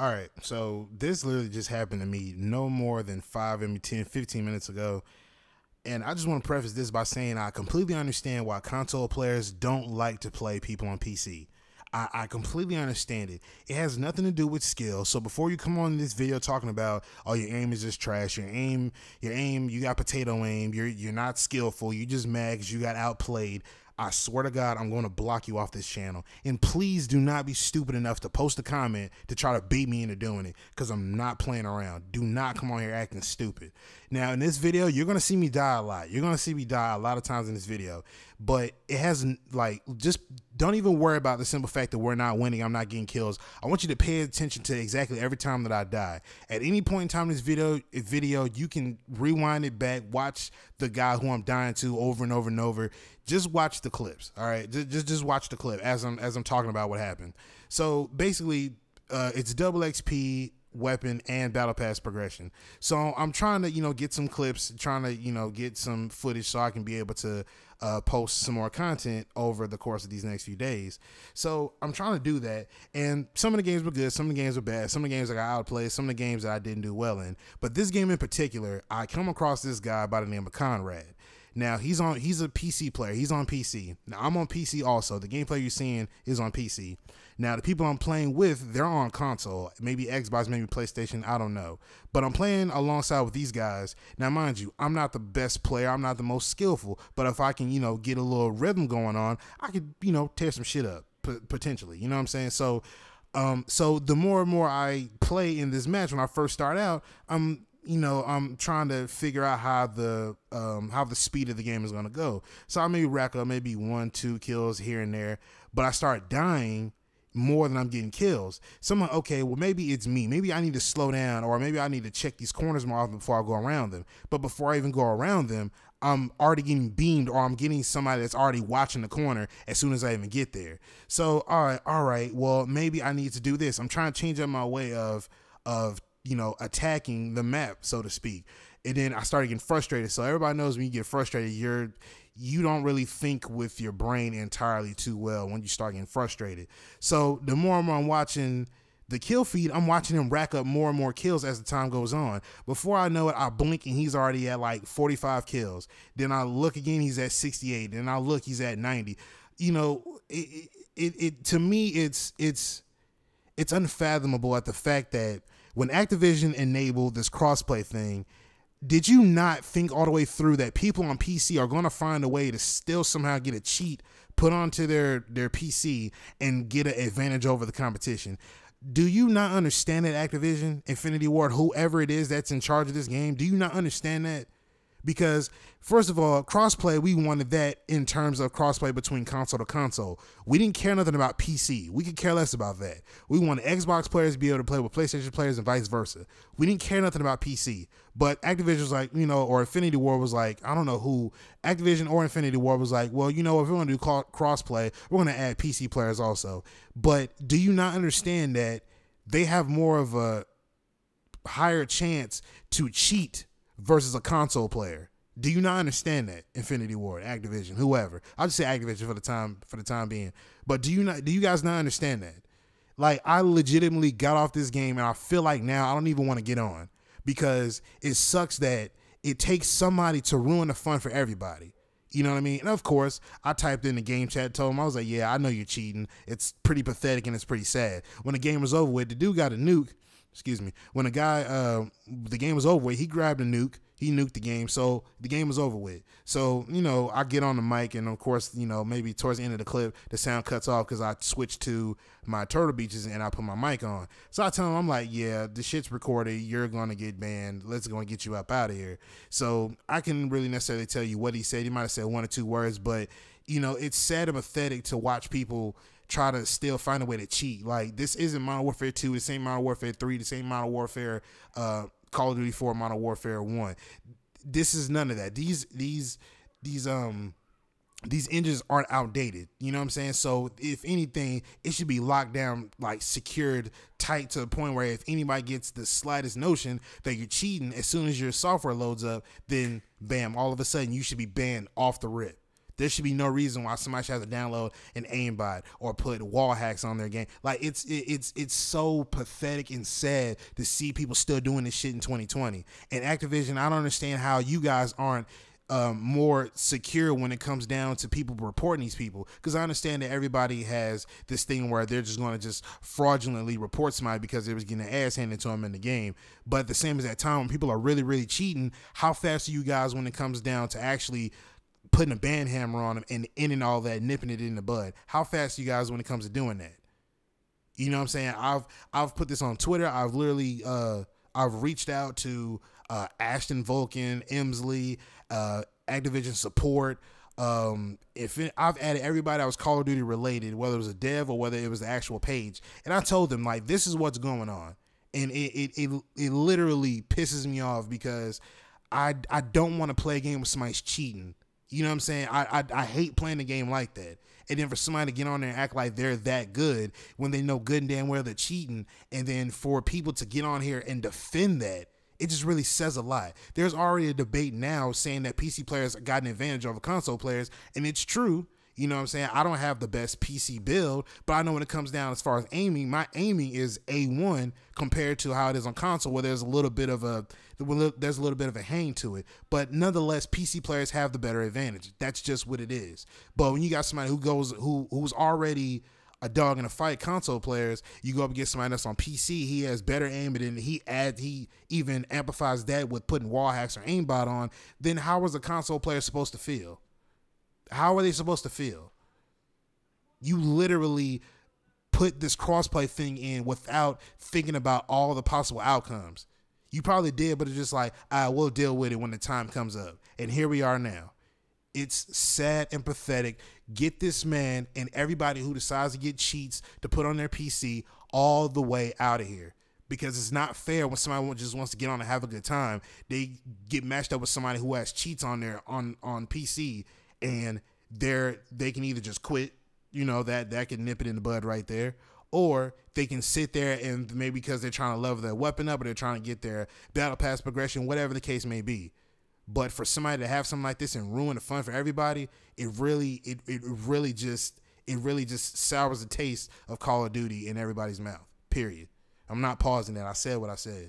All right, so this literally just happened to me no more than 5, maybe 10, 15 minutes ago. And I just want to preface this by saying I completely understand why console players don't like to play people on PC. I completely understand it. It has nothing to do with skill. So before you come on this video talking about, oh, your aim is just trash, you got potato aim, you're not skillful, you just mad because you got outplayed, I swear to God, I'm going to block you off this channel. And please do not be stupid enough to post a comment to try to bait me into doing it, because I'm not playing around. Do not come on here acting stupid. Now, in this video, you're going to see me die a lot. You're going to see me die a lot of times in this video. But it hasn't, like, just don't even worry about the simple fact that we're not winning, I'm not getting kills. I want you to pay attention to exactly every time that I die. At any point in time in this video, you can rewind it back, watch the guy who I'm dying to over and over and over. Just watch the clips, all right? Just watch the clip as I'm talking about what happened. So basically, it's double XP, weapon, and battle pass progression. So I'm trying to, get some clips, trying to, get some footage so I can be able to post some more content over the course of these next few days. So I'm trying to do that, and some of the games were good, some of the games were bad, some of the games I got outplayed, some of the games that I didn't do well in. But this game in particular, I come across this guy by the name of Conrad. Now, he's a PC player. He's on PC. Now, I'm on PC also. The gameplay you're seeing is on PC. Now, the people I'm playing with, they're on console. Maybe Xbox, maybe PlayStation, I don't know. But I'm playing alongside with these guys. Now, mind you, I'm not the best player. I'm not the most skillful. But if I can, get a little rhythm going on, I could, tear some shit up, potentially. You know what I'm saying? So the more and more I play in this match, when I first start out, I'm trying to figure out how the speed of the game is going to go. So I maybe rack up maybe 1, 2 kills here and there, but I start dying more than I'm getting kills. So I'm like, okay, well, maybe it's me. Maybe I need to slow down, or maybe I need to check these corners more often before I go around them. But before I even go around them, I'm already getting beamed, or I'm getting somebody that's already watching the corner as soon as I even get there. So, all right, well, maybe I need to do this. I'm trying to change up my way of attacking the map, so to speak. And then I started getting frustrated. So everybody knows when you get frustrated, you don't really think with your brain entirely too well when you start getting frustrated. So the more and more I'm watching the kill feed, I'm watching him rack up more and more kills as the time goes on. Before I know it, I blink and he's already at like 45 kills. Then I look again, he's at 68. Then I look, he's at 90. To me, it's unfathomable at the fact that when Activision enabled this crossplay thing, did you not think all the way through that people on PC are going to find a way to still somehow get a cheat put onto their PC and get an advantage over the competition? Do you not understand that, Activision, Infinity Ward, whoever it is that's in charge of this game? Do you not understand that? Because, first of all, crossplay, we wanted that in terms of crossplay between console to console. We didn't care nothing about PC. We could care less about that. We wanted Xbox players to be able to play with PlayStation players and vice versa. We didn't care nothing about PC. But Activision was like, or Infinity Ward was like, I don't know who, Activision or Infinity Ward was like, well, if we're going to do crossplay, we're going to add PC players also. But do you not understand that they have more of a higher chance to cheat versus a console player? Do you not understand that, Infinity Ward, Activision, whoever? I'll just say Activision for the time being. But do you guys not understand that? Like, I legitimately got off this game, and I feel like now I don't even want to get on, because it sucks that it takes somebody to ruin the fun for everybody. You know what I mean? And of course, I typed in the game chat, told him, I was like, yeah, I know you're cheating. It's pretty pathetic and it's pretty sad. When the game was over with, the dude got a nuke. Excuse me. When the game was over with, he grabbed a nuke. He nuked the game, so the game was over with. So, I get on the mic, and of course, maybe towards the end of the clip, the sound cuts off because I switched to my Turtle Beaches and I put my mic on. So I tell him, I'm like, yeah, the shit's recorded. You're going to get banned. Let's go and get you up out of here. So I couldn't really necessarily tell you what he said. He might have said 1 or 2 words, but, it's sad and pathetic to watch people try to still find a way to cheat. Like, this isn't Modern Warfare 2, this ain't Modern Warfare 3, this ain't Modern Warfare Call of Duty 4, Modern Warfare 1. This is none of that. These engines aren't outdated. You know what I'm saying? So if anything, it should be locked down, like secured tight to the point where if anybody gets the slightest notion that you're cheating, as soon as your software loads up, then bam, all of a sudden you should be banned off the rip. There should be no reason why somebody should have to download an aimbot or put wall hacks on their game. Like it's so pathetic and sad to see people still doing this shit in 2020. And Activision, I don't understand how you guys aren't more secure when it comes down to people reporting these people, because I understand that everybody has this thing where they're just going to just fraudulently report somebody because they was getting their ass handed to them in the game. But at the same as that time, when people are really cheating, how fast are you guys when it comes down to actually putting a band hammer on them and ending all that, nipping it in the bud? How fast are you guys when it comes to doing that? You know what I'm saying? I've put this on Twitter. I've literally I've reached out to Ashton Vulcan, Emsley, Activision support. I've added everybody that was Call of Duty related, whether it was a dev or whether it was the actual page, and I told them, like, this is what's going on, and it literally pisses me off because I don't want to play a game with somebody's cheating. You know what I'm saying? I hate playing a game like that. And then for somebody to get on there and act like they're that good when they know good and damn well they're cheating, and then for people to get on here and defend that, it just really says a lot. There's already a debate now saying that PC players got an advantage over console players, and it's true. You know what I'm saying? I don't have the best PC build, but I know when it comes down as far as aiming, my aiming is A1 compared to how it is on console, where there's a little bit of a hang to it. But nonetheless, PC players have the better advantage. That's just what it is. But when you got somebody who's already a dog in a fight, console players, you go up against somebody that's on PC, he has better aim, and he even amplifies that with putting wall hacks or aimbot on, then how is a console player supposed to feel? How are they supposed to feel? You literally put this crossplay thing in without thinking about all the possible outcomes. You probably did, but it's just like, we'll deal with it when the time comes up. And here we are now. It's sad and pathetic. Get this man and everybody who decides to get cheats to put on their PC all the way out of here. Because it's not fair when somebody just wants to get on and have a good time. They get matched up with somebody who has cheats on their on PC, and they can either just quit, you know, that can nip it in the bud right there, or they can sit there and maybe because they're trying to level their weapon up or they're trying to get their battle pass progression, whatever the case may be. But for somebody to have something like this and ruin the fun for everybody, it really just sours the taste of Call of Duty in everybody's mouth. Period. I'm not pausing that. I said what I said.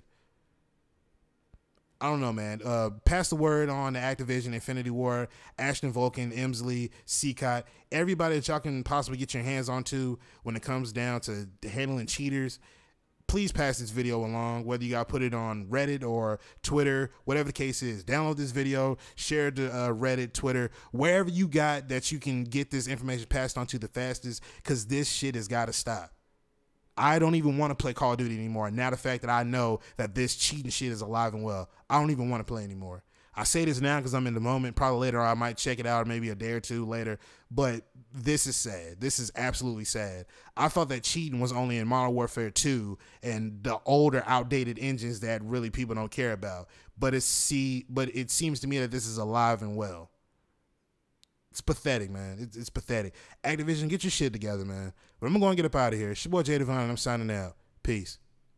I don't know, man. Pass the word on to Activision, Infinity Ward, Ashton Vulcan, Emsley, COD, everybody that y'all can possibly get your hands onto when it comes down to handling cheaters. Please pass this video along, whether you got to put it on Reddit or Twitter, whatever the case is. Download this video, share it to Reddit, Twitter, wherever you got that you can get this information passed on to the fastest, because this shit has got to stop. I don't even want to play Call of Duty anymore. Now the fact that I know that this cheating shit is alive and well, I don't even want to play anymore. I say this now because I'm in the moment. Probably later I might check it out, or maybe a day or two later. But this is sad. This is absolutely sad. I thought that cheating was only in Modern Warfare 2 and the older, outdated engines that really people don't care about. But it seems to me that this is alive and well. It's pathetic, man. It's pathetic. Activision, get your shit together, man. But I'm going to get up out of here. It's your boy Jay Devine, and I'm signing out. Peace.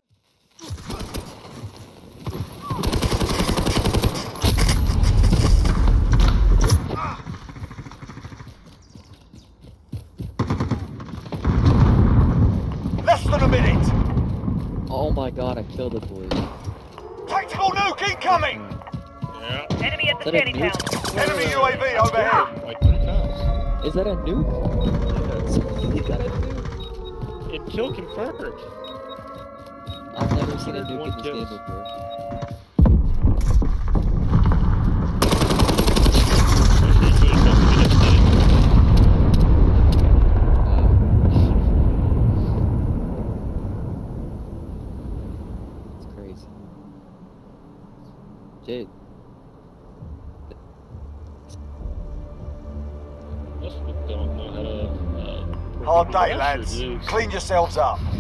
Less than a minute. Oh my god, I killed the boy. Tactical nuke incoming. Yeah. Enemy at the shanty town. Enemy UAV overhead. Like 3 times. Is that a nuke? Is that a nuke? It kill confirmed. I've never seen a nuke in 101 this kills. game before. It's crazy. Jade. Most people don't know how to Hard day, pressure lads. juice. Clean yourselves up.